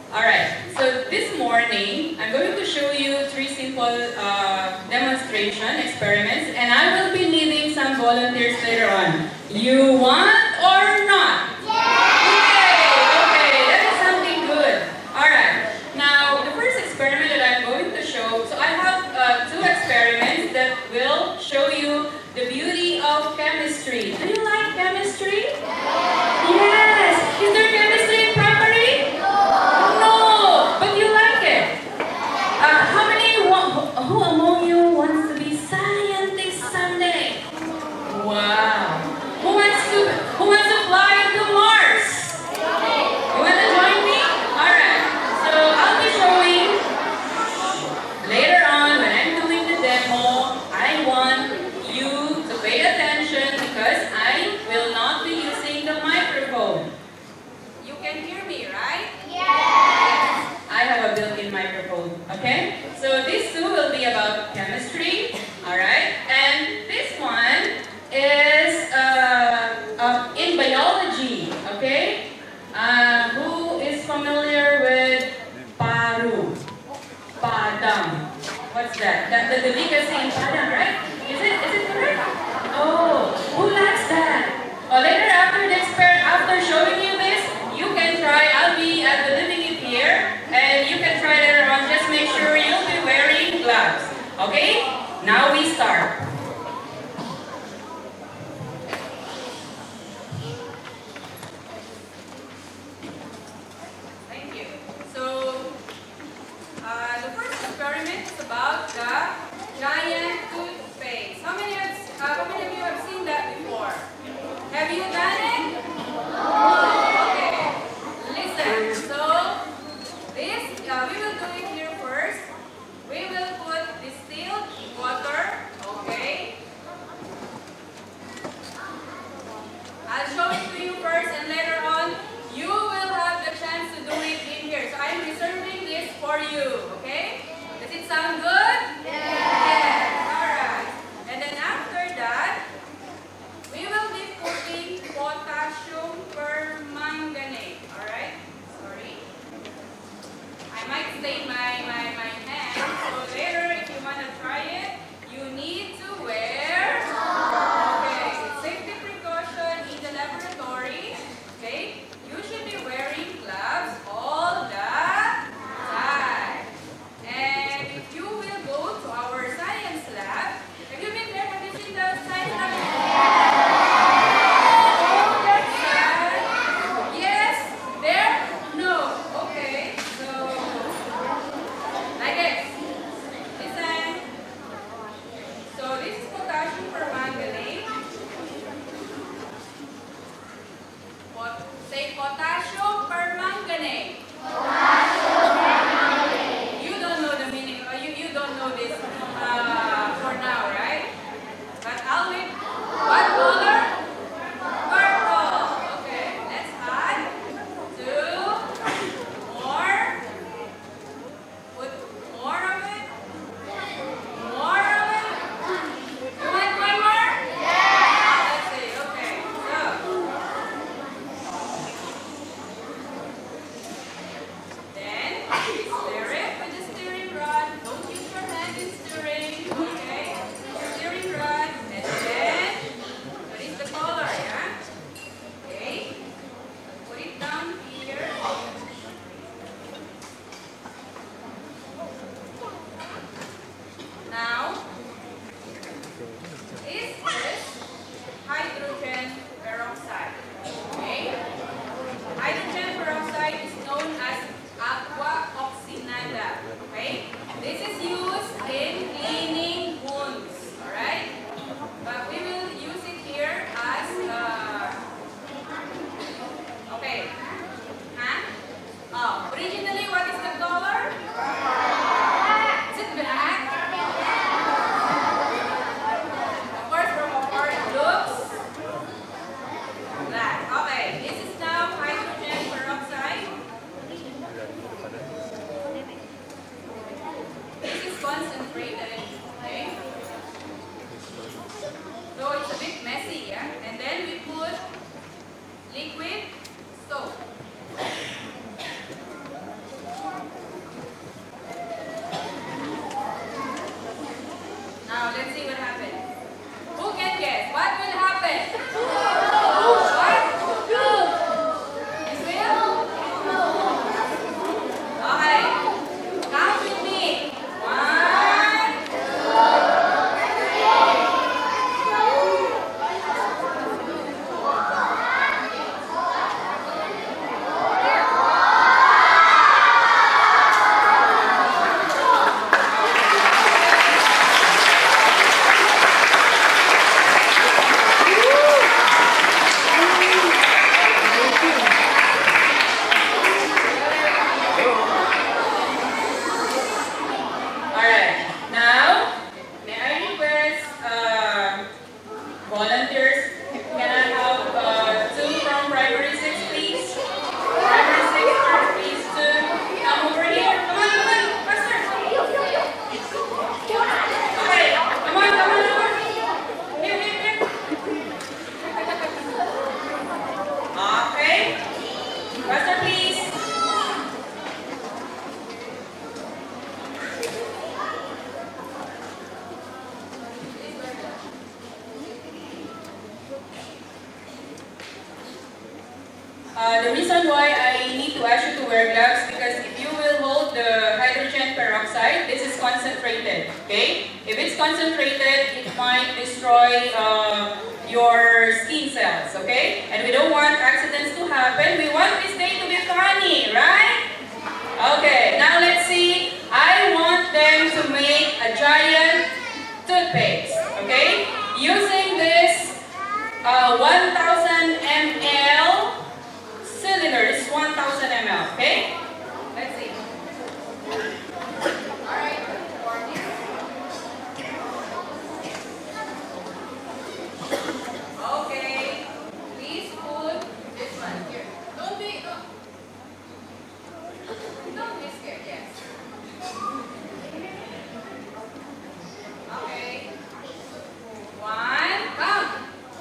Alright, so this morning, I'm going to show you three simple demonstration experiments, and I will be needing some volunteers later on. You want or not? Okay, that is something good. Alright, now the first experiment that I'm going to show, so I have two experiments that will show you the beauty of chemistry. Do you like chemistry? Yes! Is there chemistry in primary? No! But you like it? Who among you wants to be scientist someday? Wow! Who wants to fly to Mars? You want to join me? Alright, so I'll be showing later on when I'm doing the demo. I want you to pay attention because I will not be using the microphone. You can hear me, right? Yes! I have a built-in microphone, okay? So these two will be about chemistry, alright? And this one is in biology, okay? Who is familiar with paru? Padang. What's that? The delicacy in Padang, right? Is it correct? Oh, who likes that? Oh, later after showing you this, you can try. I'll be delivering it here, and you can try later on. Just make sure you'll be wearing gloves. Okay? Now we start. Thank you. So, the first experiment is about the giant toothpaste. How many of you have seen that before? Have you done it? Okay. Listen. So, this we will do it here first. We will put distilled water. Okay. I'll show it to you first, and later on you will have the chance to do it in here. So I'm reserving this for you. Okay? Does it sound good? Yes. Alright. And then after that, we will be putting potassium permanganate. Alright? Sorry. I might stain my hand. So later, if you want to try it, you need to wear. Okay. Safety precaution in the laboratory. Okay? You should be wearing gloves all the time. And if you will go to our science lab, have you been there? Have you seen the science lab? Oh, that's sad. Yes? There? No. Okay. So, wear gloves because if you will hold the hydrogen peroxide, this is concentrated, okay? If it's concentrated, it might destroy your skin cells, okay? And we don't want accidents to happen. We want this day to be funny, right? Okay, now let's see. I want them to make a giant toothpaste, okay? Using this 1000 ml cylinder. This is 1000 ml, okay? Let's see. Alright, okay, please put this one here. Don't be scared, yes. Okay. One, come.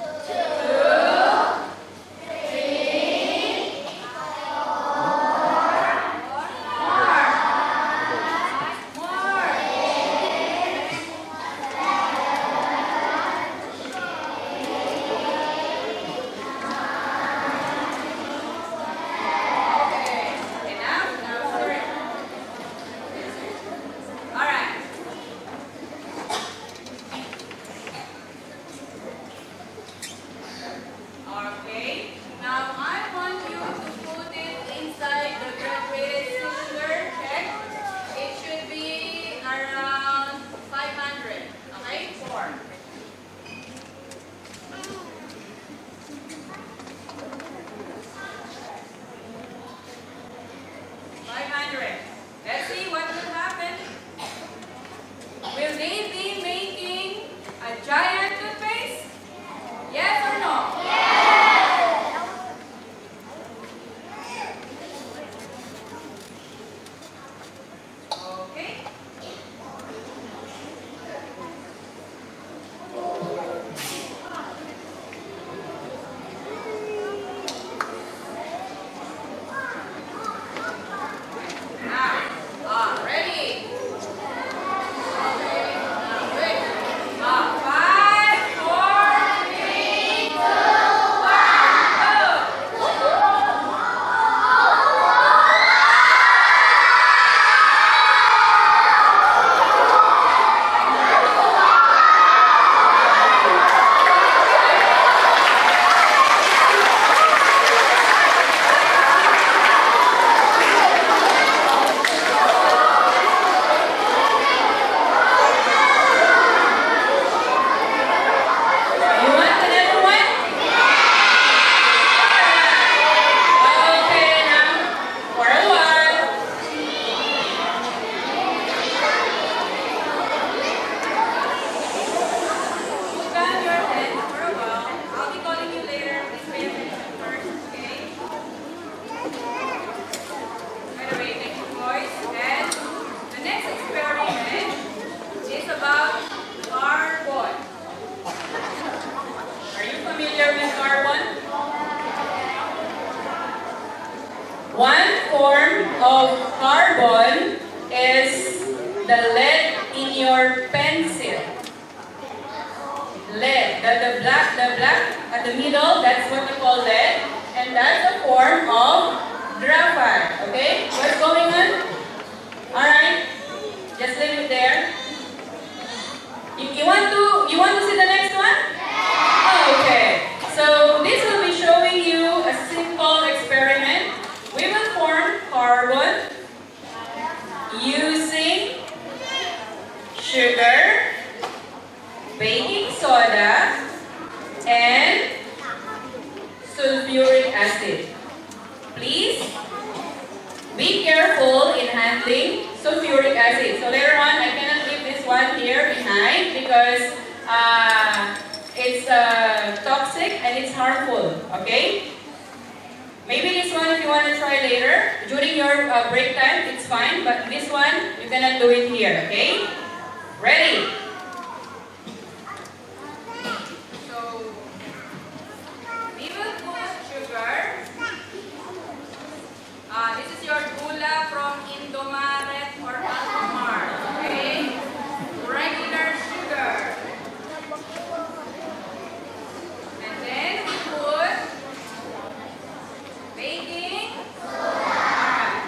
Let's see what will happen. Will they be making a giant toothpaste? Yes or no? Yes! Okay. Ready? Okay, now wait. 5, 4, 3, 2, 1 form of carbon is the lead in your pencil. Lead. The black at the middle, that's what we call lead. And that's a form of graphite. Okay? What's going on? Alright? Just leave it there. You want to see the next one? Okay. So this will be showing you a simple experiment. We will form carbon using sugar, baking soda, and sulfuric acid. Please be careful in handling sulfuric acid. So later on, I cannot leave this one here behind because it's toxic and it's harmful. Okay? Maybe this one, if you want to try later, during your break time, it's fine. But this one, you cannot do it here. Okay? Ready? So, we will put sugar. This is your gula from Indomaret or Alfamart. Okay? Regular sugar. And then we put baking soda.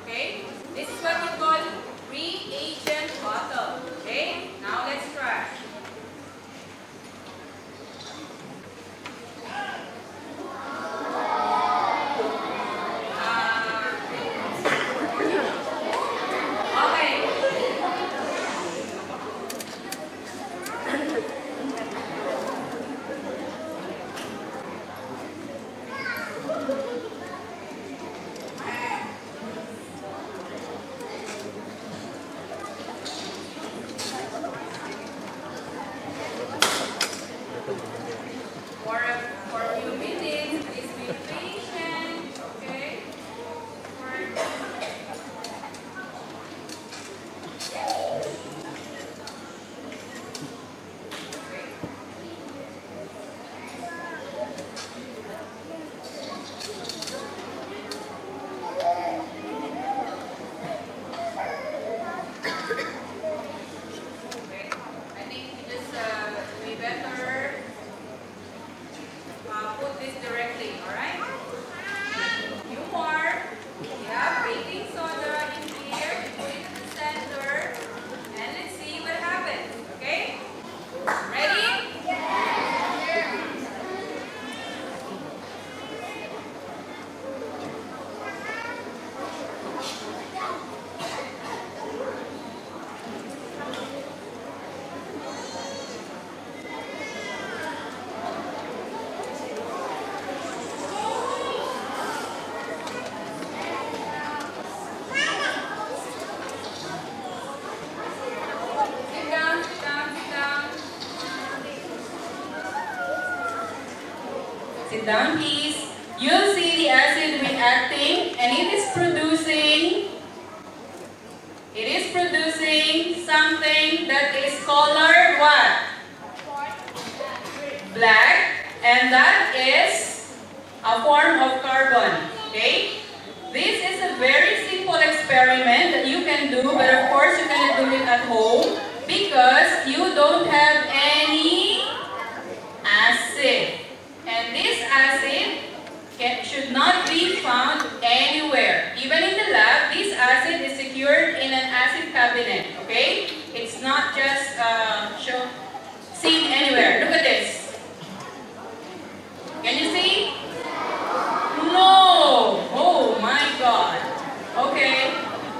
Okay? This is what we call reagent bottle. Okay? Now let's try. For a few minutes, please be patient, okay? I think we better put this directly, alright? Few more. We have baking soda in here. Put it in the center. And let's see what happens, okay? Ready? Sit down, sit down, sit down. Sit down, please. You'll see the acid reacting and it is producing something that is colored what? Black, and that is a form of carbon. Okay? This is a very simple experiment that you can do, but of course you cannot do it at home because you don't have any acid. And this acid should not be found anywhere. Even in the lab, this acid is secured in an acid cabinet. Okay? It's not just seen anywhere. Look at this. Can you see? No! Oh my God. Okay.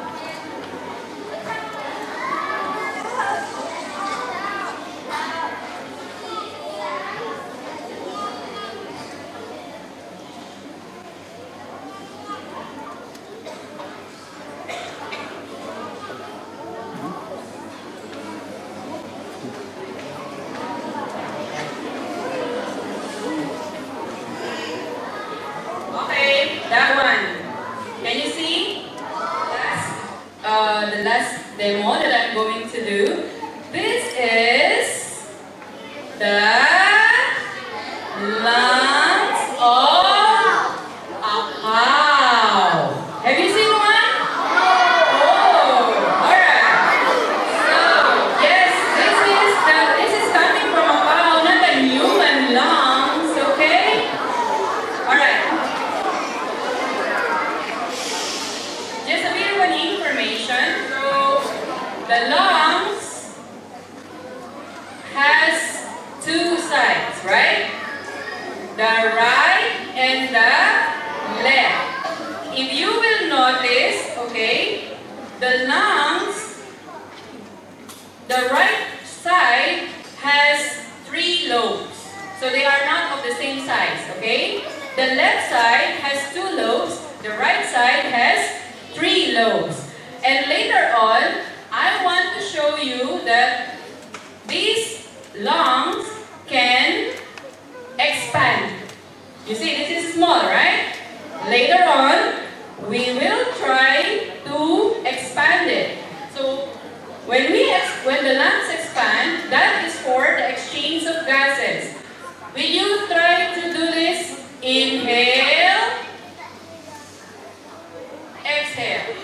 That one. Can you see? The last demo that I'm going to do. This is the lungs of a cow. Have you seen one? Oh, alright. So, yes, this is coming from a cow, not a human lungs, okay? Alright. Just a bit of an information. So, the lungs has two sides, right? The right and the left. If you will notice, okay, the lungs, the right side has 3 lobes. So they are not of the same size, okay? The left side has 2 lobes, the right side has 3 lobes. And later on, I want to show you that these lungs can expand. You see, this is small, right? Later on, we will try to expand it. So, when the lungs expand, that is for the exchange of gases. Will you try to do this? Inhale. Exhale.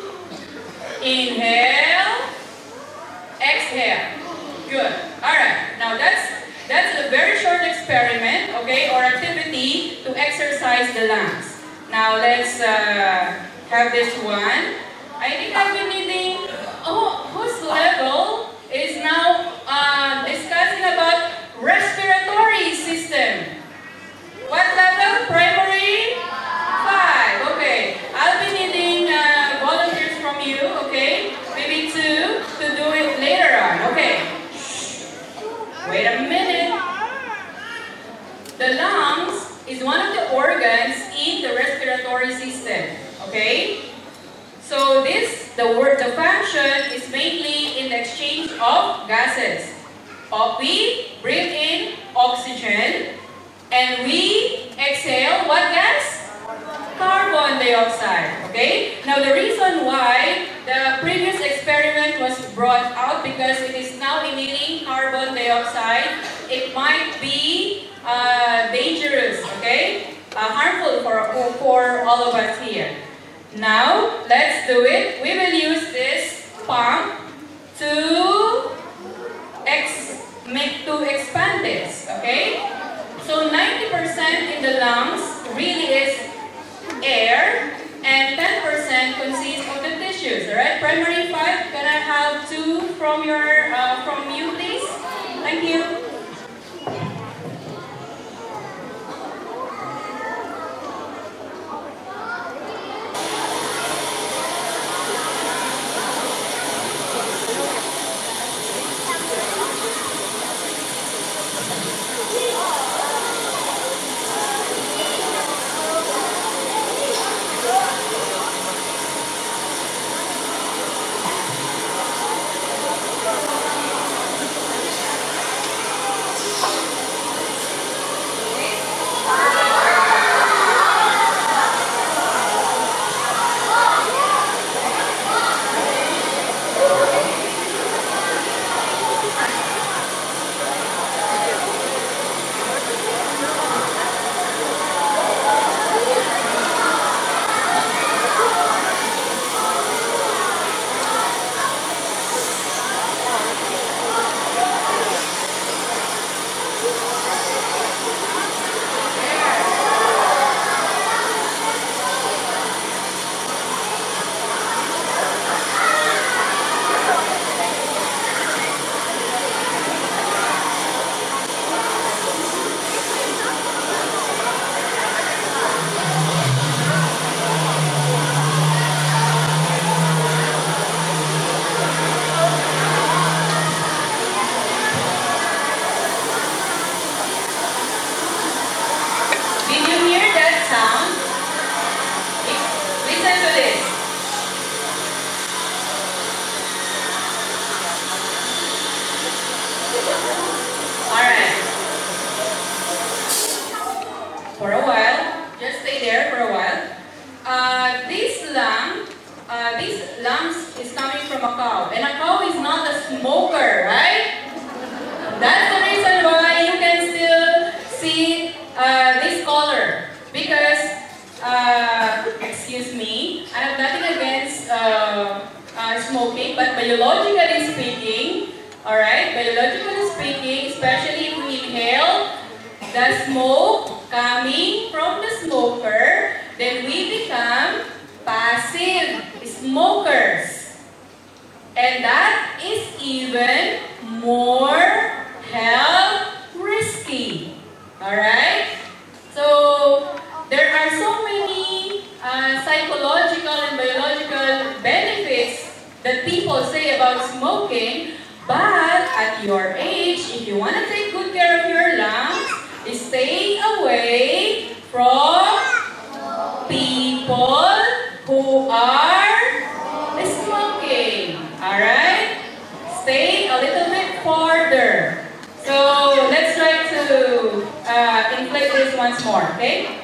Inhale. Exhale. Good. Alright. Now that's a very short experiment, okay, or activity to exercise the lungs. Now let's have this one. I think I've been needing, oh, whose level is now discussing about respiratory system. What level? Primary? 5. Okay. I'll be needing volunteers from you, okay? Maybe 2 to do it later on. Okay. Wait a minute. The lungs is one of the organs in the respiratory system. Okay? So the function is mainly in the exchange of gases. We breathe in oxygen and we exhale what gas? Carbon dioxide. Okay? Now the reason why the previous experiment was brought out because it is now emitting carbon dioxide, it might be dangerous, okay? Harmful for all of us here. Now, let's do it. We will use this pump to expand this, okay? So 90% in the lungs really is air and 10% consists of the tissues, alright? Primary 5, can I have 2 from you please? Thank you. For a while, just stay there for a while. This lungs is coming from a cow, and a cow is not a smoker, right? That's the reason why you can still see this color, because excuse me, I have nothing against smoking, but biologically speaking, all right, biologically speaking, especially if we inhale the smoke coming from the smoker, then we become passive smokers. And that is even more health risky. Alright? So, there are so many psychological and biological benefits that people say about smoking, but at your age, if you want to take good care of your lungs, stay away from people who are smoking. Alright? Stay a little bit farther. So let's try to inflate this once more, okay?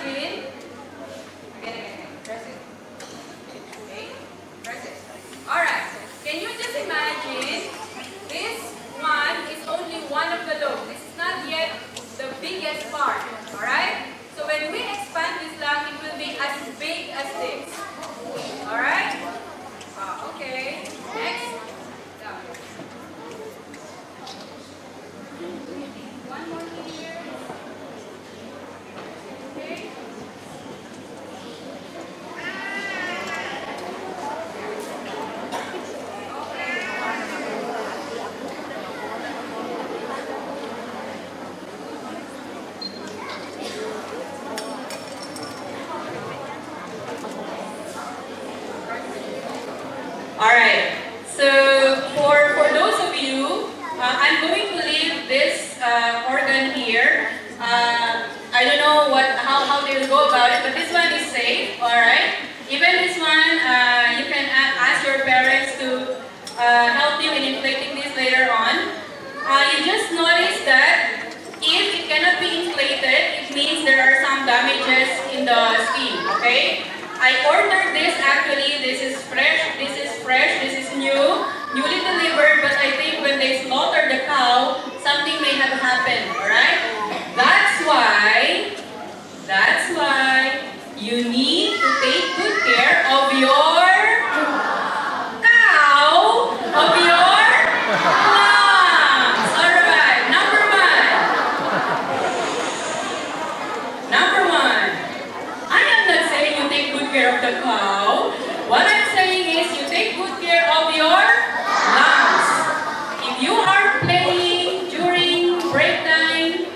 imagine, again, press it. Okay, press it. Alright, can you just imagine, this one is only one of the lobes. This is not yet the biggest part. Alright? So when we expand this lung, it will be as big as this. Alright? Okay. Next. Down. One more here. Okay. Alright, so for those of you, I'm going to leave this organ here. I don't know how they'll go about it, but this one is safe, alright? Even this one, you can ask your parents to help you in inflating this later on. You just notice that if it cannot be inflated, it means there are some damages in the skin, okay? I ordered this actually, this is fresh, this is newly delivered, but I think when they slaughtered the cow, something may have happened, alright? That's why you need to take good care of your cow, of your lungs. Alright, number one. I am not saying you take good care of the cow. What I'm saying is you take good care of your lungs. If you are playing during break time,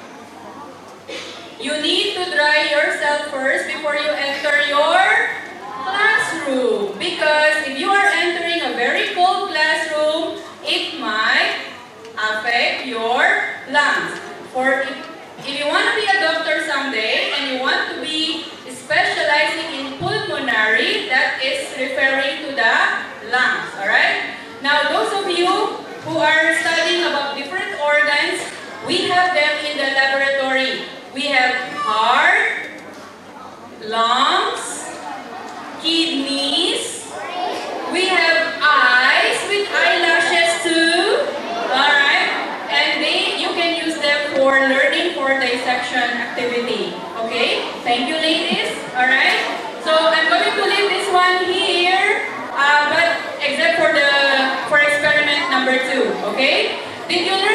you need to dry yourself first before you enter your classroom. Because if you are entering a very cold classroom, it might affect your lungs. If you want to be a doctor someday and you want to be specializing in pulmonary, that is referring to the lungs, alright? Now, those of you who are studying about different organs, we have them in the laboratory. We have heart, lungs, kidneys, we have eyes with eyelashes too, alright? And you can use them for learning for dissection activity. Okay? Thank you, ladies. Alright? So I'm going to leave this one here, but except for experiment number 2. Okay? Did you learn